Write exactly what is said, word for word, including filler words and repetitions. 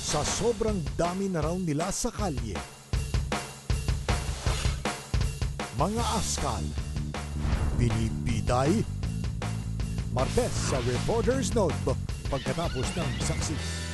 sa sobrang dami na raw nila sa kalye. Mga askal, binibiday, Martes sa Reporter's Notebook pagkatapos ng saksi.